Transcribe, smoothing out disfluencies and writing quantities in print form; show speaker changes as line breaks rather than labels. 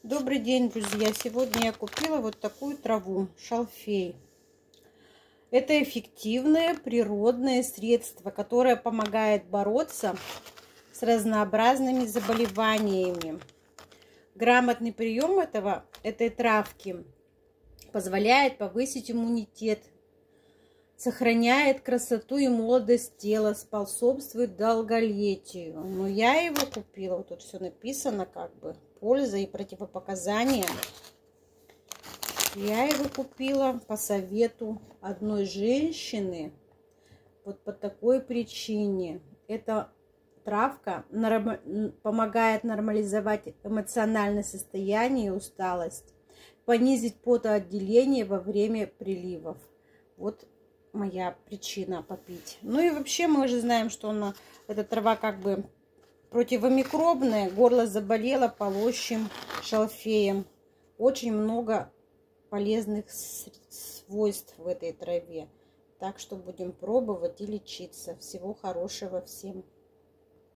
Добрый день, друзья! Сегодня я купила вот такую траву, шалфей. Это эффективное природное средство, которое помогает бороться с разнообразными заболеваниями. Грамотный прием этой травки позволяет повысить иммунитет, сохраняет красоту и молодость тела, способствует долголетию. Но я его купила, вот тут все написано, как бы, польза и противопоказания. Я его купила по совету одной женщины, вот по такой причине. Эта травка помогает нормализовать эмоциональное состояние и усталость, понизить потоотделение во время приливов. Вот моя причина попить. Ну и вообще мы же знаем, что эта трава как бы противомикробная. Горло заболело, полощем шалфеем. Очень много полезных свойств в этой траве. Так что будем пробовать и лечиться. Всего хорошего всем.